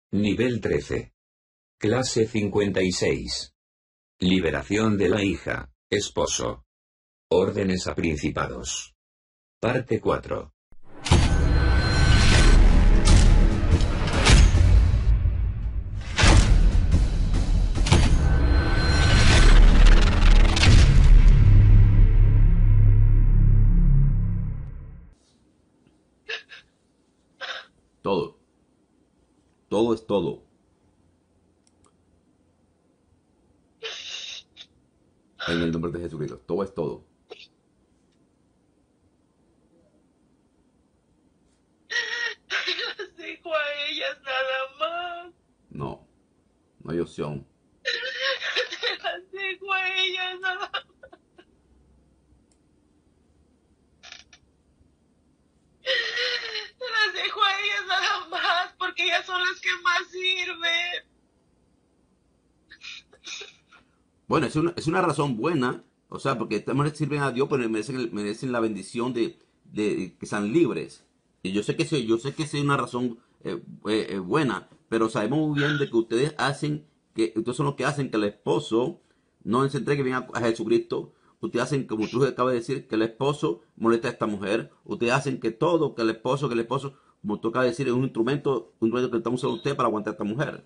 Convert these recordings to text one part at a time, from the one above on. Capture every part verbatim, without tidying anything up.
Nivel trece. Clase cincuenta y seis. Liberación de la hija, esposo. Órdenes a principados. Parte cuatro. Todo. Todo es todo. En el nombre de Jesucristo. Todo es todo. Las dejo a ellas nada más. No. No hay opción. Las dejo a ellas nada más. Las dejo a ellas nada más porque ellas son las que más sirven. Bueno, es una, es una razón buena. O sea, porque también sirven a Dios, pero merecen, merecen la bendición de, de que sean libres. Y yo sé que sí, yo sé que sí es una razón eh, eh, eh, buena, pero sabemos muy bien de que ustedes hacen, que ustedes son los que hacen que el esposo no se entregue bien a, a Jesucristo. Ustedes hacen, como tú acabas de decir, que el esposo molesta a esta mujer. Ustedes hacen que todo, que el esposo, que el esposo, como tú acabas de decir, es un instrumento, un instrumento que estamos usando usted para aguantar a esta mujer.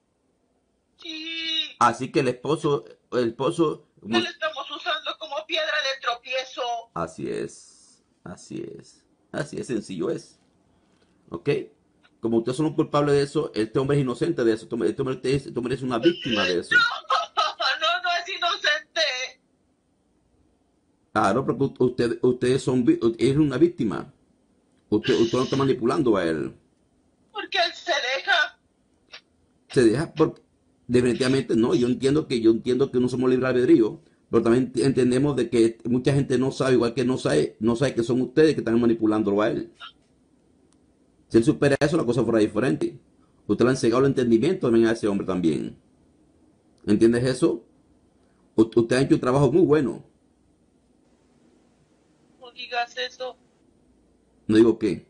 Sí. Así que el esposo, el esposo, Que como- lo estamos usando como piedra de tropiezo. así es, así es, así es sencillo es, ¿ok? Como ustedes son los culpables de eso, este hombre es inocente de eso, este hombre, este hombre es, este hombre es una víctima de eso. No, no es inocente. Claro, porque u- usted, ustedes son, vi- es una víctima. Usted, usted no está manipulando a él. Porque él se deja. Se deja por, definitivamente no. Yo entiendo que yo entiendo que no somos libre albedrío, pero también ent- entendemos de que mucha gente no sabe, igual que no sabe, no sabe que son ustedes que están manipulándolo a él. Si él supera eso, la cosa fuera diferente. Usted le han cegado el entendimiento también a ese hombre también. ¿Entiendes eso? U- usted ha hecho un trabajo muy bueno. No digas eso. No digo qué.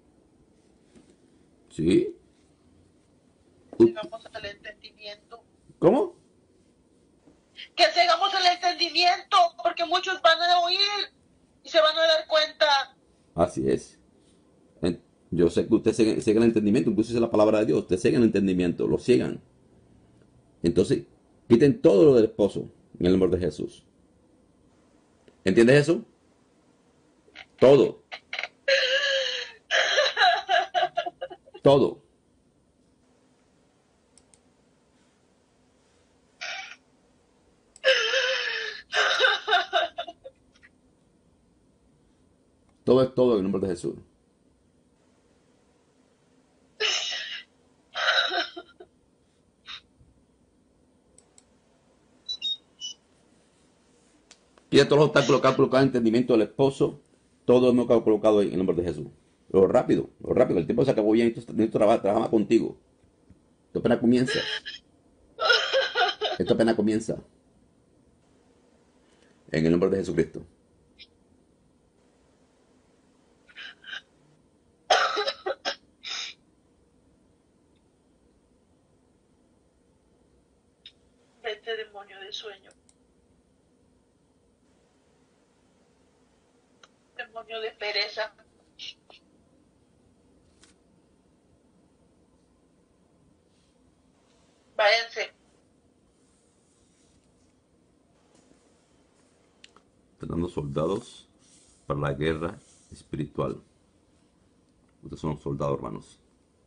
¿Sí? U- Llegamos al entendimiento. ¿Cómo? Que llegamos al entendimiento. Porque muchos van a oír y se van a dar cuenta. Así es. En- Yo sé que usted sigue, sigue el entendimiento, incluso dice la palabra de Dios. Usted sigue el entendimiento, lo sigan. Entonces, quiten todo lo del esposo en el nombre de Jesús. ¿Entiendes eso? Todo. Todo. Todo es todo en el nombre de Jesús. Quita todos los obstáculos que ha colocado el entendimiento del esposo. Todo hemos colocado en el nombre de Jesús. Lo rápido, lo rápido. El tiempo se acabó bien. Esto, esto trabaja, trabaja más contigo. Esto apenas comienza. Esto apenas comienza. En el nombre de Jesucristo. Vete, demonio de sueño. Demonio de pereza. Váyanse. Entrenando soldados para la guerra espiritual. Ustedes son soldados, hermanos.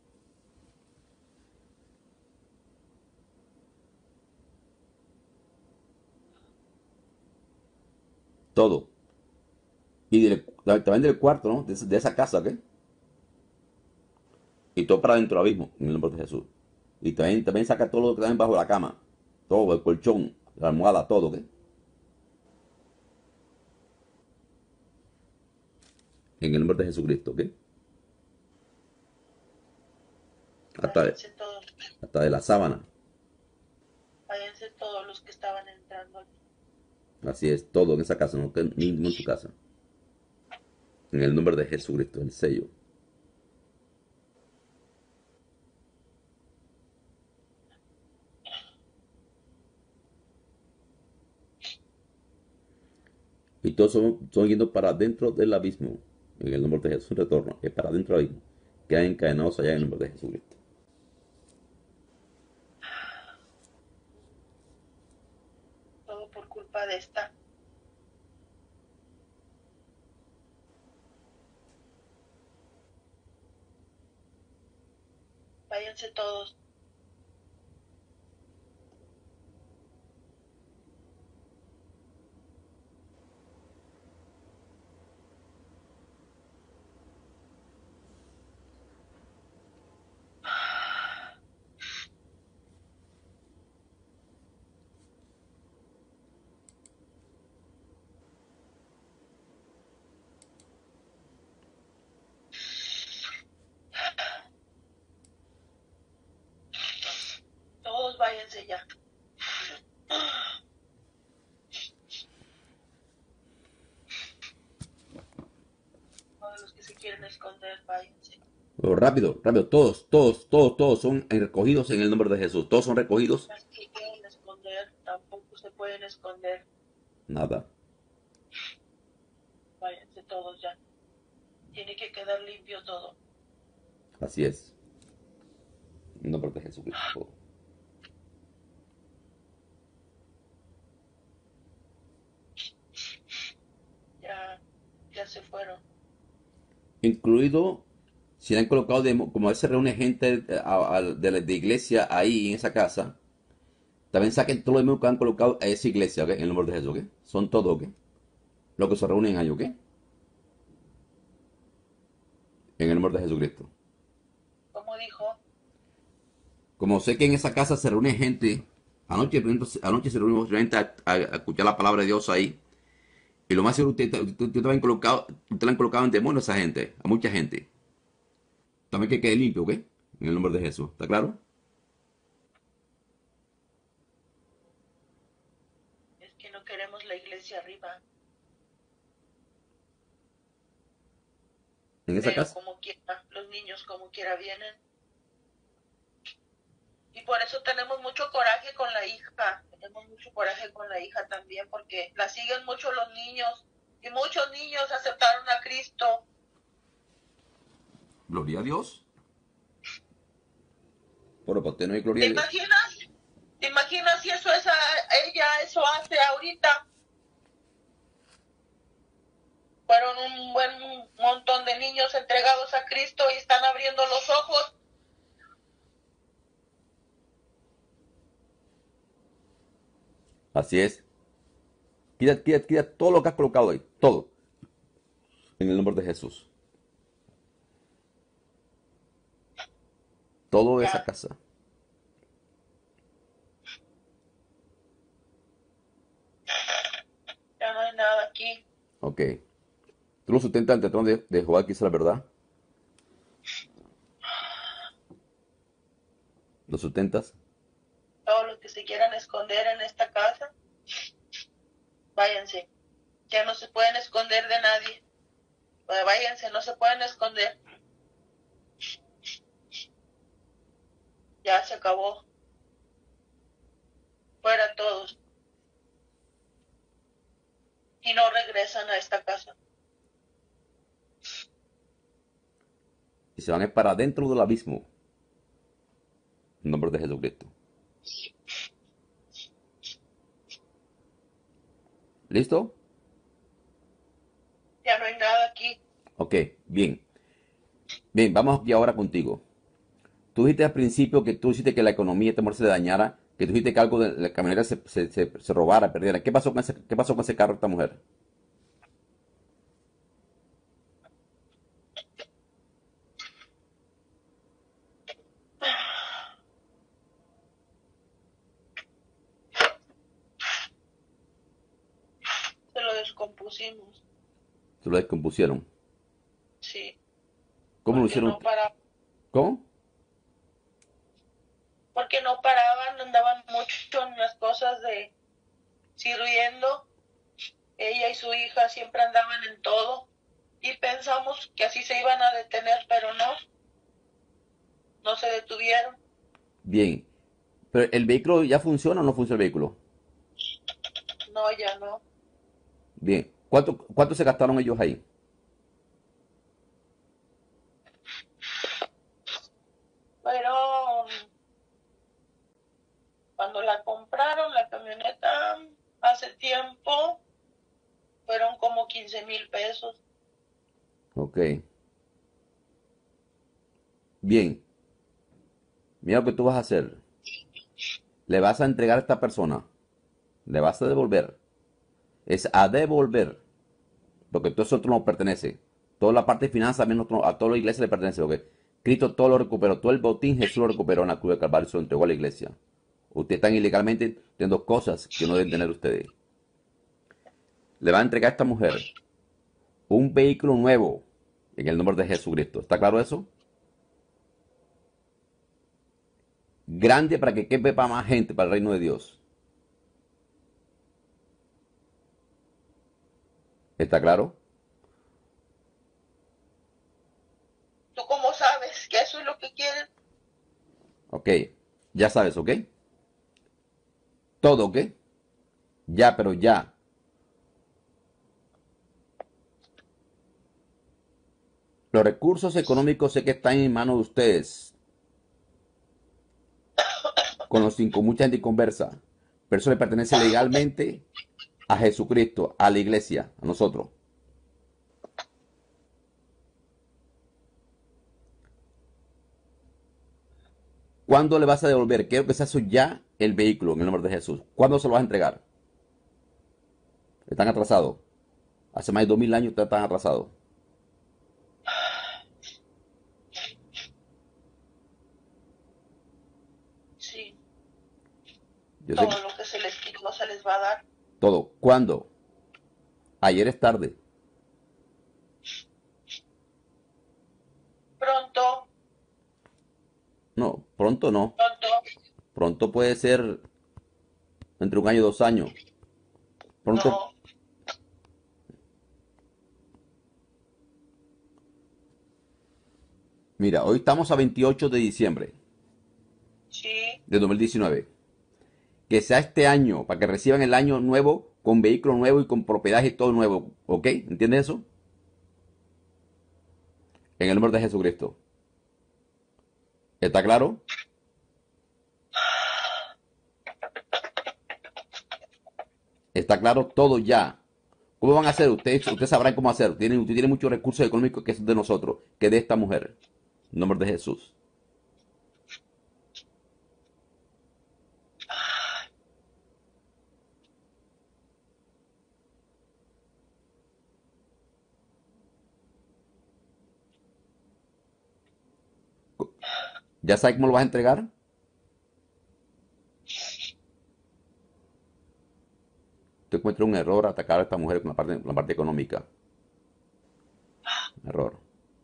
Todo. Y del- también del cuarto, ¿no? De, de esa casa, ¿qué? Y todo para dentro del abismo, en el nombre de Jesús. Y también, también saca todo lo que está bajo la cama. Todo, el colchón, la almohada, todo, ¿qué? En el nombre de Jesucristo, ¿qué? Hasta de, Váyanse todos. hasta de la sábana. Váyanse todos los que estaban entrando aquí. Así es, todo en esa casa, no que mismo en tu casa. En el nombre de Jesucristo, el sello. Y todos son, son yendo para dentro del abismo. En el nombre de Jesús, retorno. Es para dentro del abismo. Quedan encadenados allá en el nombre de Jesucristo. Todo por culpa de esta. Váyanse todos. Todos váyanse ya. Todos los que se quieren esconder, váyanse. Pero rápido, rápido. Todos, todos, todos, todos son recogidos en el nombre de Jesús. Todos son recogidos. Los que quieren esconder tampoco se pueden esconder. Nada. Váyanse todos ya. Tiene que quedar limpio todo. Así es. En el nombre de Jesucristo. Ya, ya se fueron. Incluido, si han colocado, de, como a veces reúne gente eh, a- a- de, la- de iglesia ahí en esa casa, también saquen todo lo mismo que han colocado a esa iglesia, ¿ok? En el nombre de Jesús, ¿ok? Son todos, ¿ok? Los que se reúnen ahí, ¿ok? En el nombre de Jesucristo. Como dijo, Como sé que en esa casa se reúne gente, anoche, por ejemplo, anoche se reunió gente a, a- a escuchar la palabra de Dios ahí, y lo más seguro, usted, usted, usted, usted, han colocado, usted le han colocado en demonio a esa gente, a mucha gente. También que quede limpio, ¿ok? En el nombre de Jesús, ¿está claro? es que no queremos la iglesia arriba. En esa Pero casa. como quiera, los niños como quiera vienen. Y por eso tenemos mucho coraje con la hija. Tenemos mucho coraje con la hija también, porque la siguen mucho los niños. Y muchos niños aceptaron a Cristo. Gloria a Dios. Pero para usted no hay gloria ¿Te a Dios. imaginas? ¿Te imaginas si eso es a ella, eso hace ahorita? Fueron un buen montón de niños entregados a Cristo y están abriendo los ojos. Así es. Quita, quita, quita todo lo que has colocado ahí. Todo. En el nombre de Jesús. Todo esa Ya, casa. ya no hay nada aquí. Ok. Tú lo sustentas ante el trono de, de Jehová, que es la verdad. Lo sustentas. Todos los que se quieran esconder en esta casa, váyanse. Ya no se pueden esconder de nadie. Pues váyanse, no se pueden esconder. Ya se acabó. Fuera todos. Y no regresan a esta casa. Y se van a ir para dentro del abismo. En nombre de Jesucristo. ¿Listo? Ya no hay nada aquí. Ok, bien. Bien, vamos aquí ahora contigo. Tú dijiste al principio que tú dijiste que la economía de este amor se dañara, que tú dijiste que algo de la camioneta se, se, se, se robara, perdiera. ¿Qué pasó con ese, qué pasó con ese carro de esta mujer? Se lo descompusimos. Se lo descompusieron. Sí. ¿Cómo lo Porque hicieron? no para, ¿Cómo? porque no paraban, andaban mucho en las cosas de sirviendo. Ella y su hija siempre andaban en todo. Y pensamos que así se iban a detener, pero no. No se detuvieron. Bien. ¿Pero el vehículo ya funciona o no funciona el vehículo? No, ya no. Bien. ¿Cuánto, cuánto se gastaron ellos ahí? Fueron, cuando la compraron, la camioneta, hace tiempo, fueron como quince mil pesos. Ok. Bien. Mira lo que tú vas a hacer. Le vas a entregar a esta persona. Le vas a devolver. Es a devolver. Porque todo eso no nos pertenece. Toda la parte de finanzas también nosotros- a toda la iglesia le pertenece. Porque Cristo todo lo recuperó. Todo el botín Jesús lo recuperó en la cruz de Calvario y se lo entregó a la iglesia. Ustedes están ilegalmente teniendo cosas que no deben tener ustedes. Le va a entregar a esta mujer un vehículo nuevo en el nombre de Jesucristo. ¿Está claro eso? Grande para que quepa para más gente para el reino de Dios. ¿Está claro? ¿Tú cómo sabes que eso es lo que quieren? Ok. Ya sabes, ¿ok? Todo, ¿ok? Ya, pero ya. Los recursos económicos sé que están en manos de ustedes. Con los cinco, mucha gente conversa. Pero eso le pertenece legalmente a Jesucristo, a la iglesia, a nosotros. ¿Cuándo le vas a devolver? Quiero que sea eso ya el vehículo, en el nombre de Jesús. ¿Cuándo se lo vas a entregar? Están atrasados. Hace más de dos mil años ustedes están atrasados. Sí, Yo sé que todo lo que se les quitó se les va a dar. todo. ¿Cuándo? Ayer es tarde. Pronto, No, pronto no. pronto. Pronto puede ser entre un año y dos años. Pronto, No, mira, hoy estamos a veintiocho de diciembre sí, de dos mil diecinueve. Que sea este año, para que reciban el año nuevo, con vehículo nuevo y con propiedad y todo nuevo. ¿Ok? ¿Entiendes eso? En el nombre de Jesucristo. ¿Está claro? ¿Está claro? Todo ya. ¿Cómo van a hacer? Ustedes, ustedes sabrán cómo hacer. Tienen, usted tiene muchos recursos económicos que son de nosotros, que de esta mujer. En nombre de Jesús. ¿Ya sabes cómo lo vas a entregar? Usted encuentra un error atacar a esta mujer con la parte, con la parte económica. Error.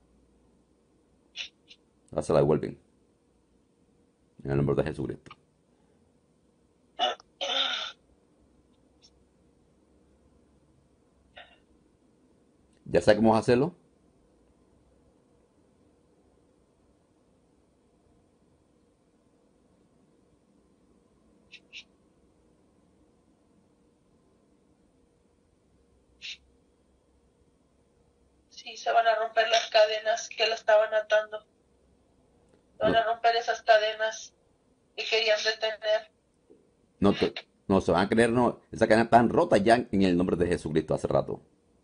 Ahora se la devuelven. En el nombre de Jesucristo. ¿Ya sabes cómo vas a hacerlo? sí, se van a romper las cadenas que la estaban atando. Se van No, a romper esas cadenas que querían detener. no, te- no se van a creer, no. Esa cadena está rota ya en el nombre de Jesucristo hace rato.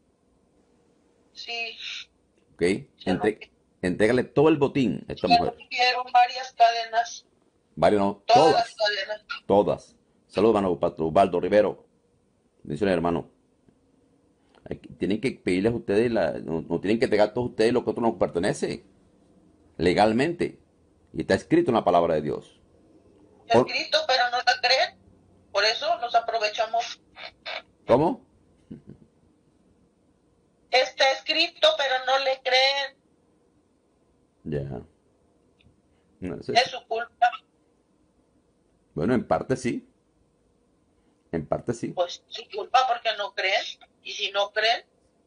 Sí, ¿Ok? se Entre, rompieron, entrégale todo el botín a esta se mujer. rompieron varias cadenas, Varios no, todas las todas. cadenas. Todas. Saludos, hermano Pastor Ubaldo Rivero. Bendiciones, hermano. Hay que- Tienen que pedirles a ustedes, la- no, no tienen que entregar a todos ustedes lo que a otros nos pertenece. Legalmente. Y está escrito en la palabra de Dios. Está Or- escrito, pero no la creen. Por eso nos aprovechamos. ¿Cómo? Está escrito, pero no le creen. Ya. No, eso Es es- su culpa. Bueno, en parte sí. En parte sí. Pues su culpa porque no creen. Y si no creen,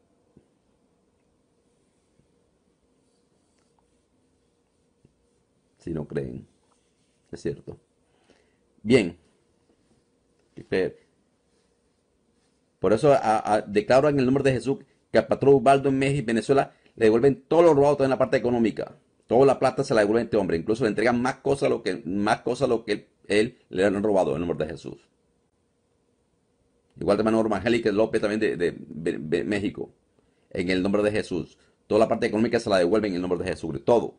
Si no creen. Es cierto. Bien. Por Por eso a- a- declaro en el nombre de Jesús que al patrón Ubaldo en México y Venezuela le devuelven todo lo robado en la parte económica. Toda la plata se la devuelven a este hombre. Incluso le entregan más cosas lo que, más cosas lo que él, él le han robado en el nombre de Jesús. Igual de hermano Angélica López también de, de- de- de México. En el nombre de Jesús. Toda la parte económica se la devuelven en el nombre de Jesús. Todo.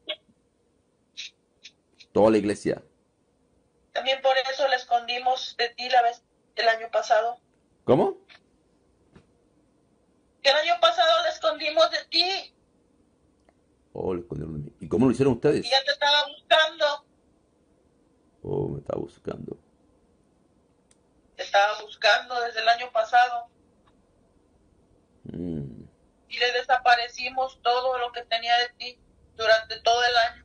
Toda la iglesia. También por eso le escondimos de ti la vez el año pasado. ¿Cómo? Que el año pasado le escondimos de ti Oh, le escondieron de mí. ¿Y cómo lo hicieron ustedes? y ya te estaba buscando. Oh, me está buscando. Te estaba buscando desde el año pasado Mm, y le desaparecimos todo lo que tenía de ti durante todo el año.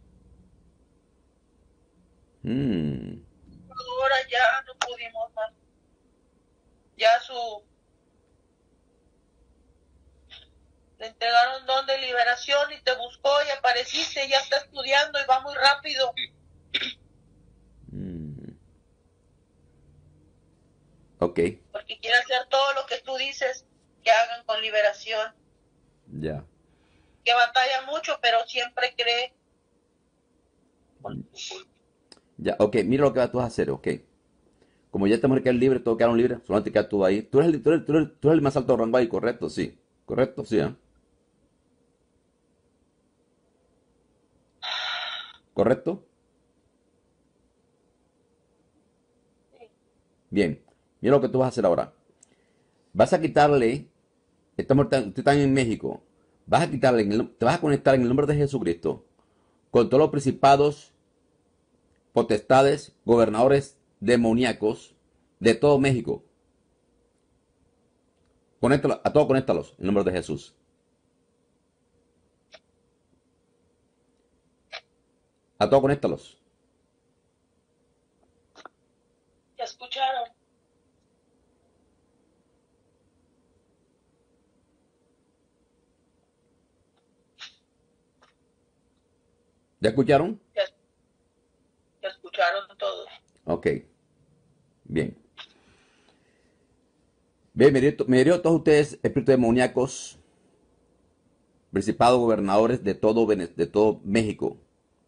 mm. Ahora ya no pudimos más. Ya su... Le entregaron don de liberación y te buscó y apareciste, ya está estudiando y va muy rápido. Mm. Ok, Porque quiere hacer todo lo que tú dices que hagan con liberación. ya. Que batalla mucho, pero siempre cree. Ya, ok, mira lo que tú vas a hacer, ok. Como ya esta mujer queda libre, todos quedaron libres, solamente queda tú ahí. Tú eres, el, tú, eres, tú, eres, tú eres el más alto rango ahí, correcto, sí. Correcto, sí, ¿eh? ¿Correcto? Bien, mira lo que tú vas a hacer ahora. Vas a quitarle, esta mujer, está- usted está en México, vas a quitarle, en el- te vas a conectar en el nombre de Jesucristo con todos los principados, potestades, gobernadores demoníacos de todo México. Conéctalo, a todos conéctalos en el nombre de Jesús. A todos conéctalos. Ya escucharon. ¿Ya escucharon? Ya, ya escucharon todos. Ok, bien. Bien, me dio, me dio a todos ustedes espíritus demoníacos, principados, gobernadores de todo, Vene- de todo México.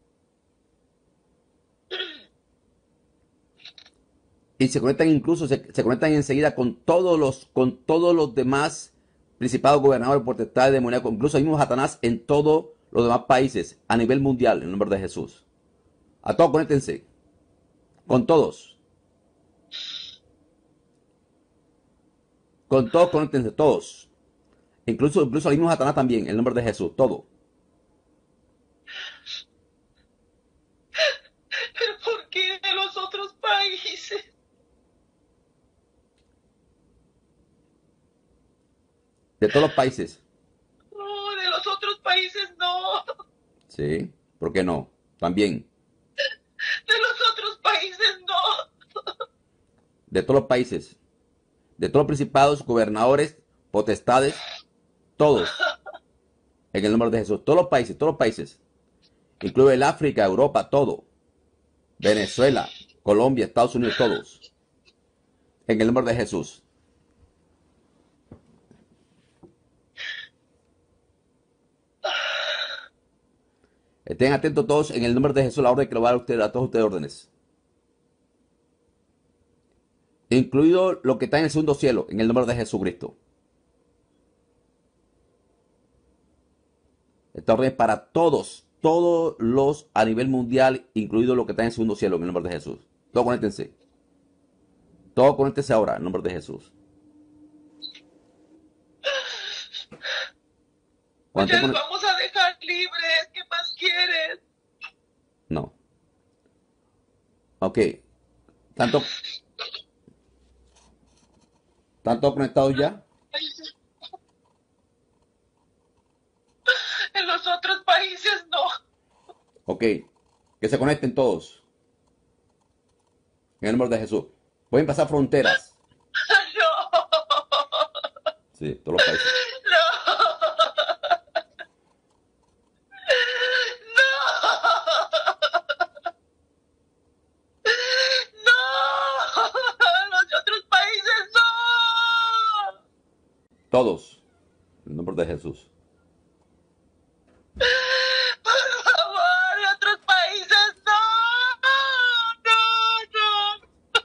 Y se conectan incluso, se, se conectan enseguida con todos los, con todos los demás principados, gobernadores, potestades, demoníacos, incluso hay mismo Satanás en todos los demás países, a nivel mundial, en el nombre de Jesús. A todos conéctense, con todos. Con todos conéctense, todos. Incluso, incluso al mismo Satanás también, en el nombre de Jesús, todo. Pero ¿por qué de los otros países? De todos los países. No, de los otros países no. Sí, ¿por qué no? También. De los otros países no. De todos los países. De todos los principados, gobernadores, potestades, todos. En el nombre de Jesús. Todos los países, todos los países. Incluye el África, Europa, todo. Venezuela, Colombia, Estados Unidos, todos. En el nombre de Jesús. Estén atentos todos en el nombre de Jesús, la orden que le va a dar a ustedes, a todos ustedes órdenes. Incluido lo que está en el segundo cielo, en el nombre de Jesucristo. Esta orden es para todos, todos los a nivel mundial, incluido lo que está en el segundo cielo, en el nombre de Jesús. Todos conéctense. Todos conéctense ahora, en el nombre de Jesús. Pues Cuando ya te los conect- vamos a dejar libres. ¿Qué más quieres? No. Ok. ¿Tanto, tanto conectados ya? En los otros países no. Ok. Que se conecten todos. En el nombre de Jesús. Pueden pasar fronteras. No. Sí, todos los países. No. No. No. Los de otros países no. Todos. En el nombre de Jesús. Por favor, de otros países, no, no, no.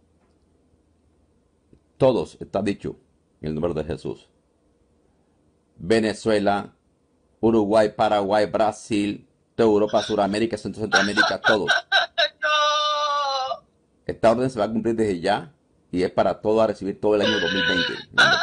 Todos, está dicho. En el nombre de Jesús. Venezuela, Uruguay, Paraguay, Brasil, toda Europa, Sudamérica, Centro, Centroamérica, todos. No. Esta orden se va a cumplir desde ya y es para todos a recibir todo el año dos mil veinte. En el nombre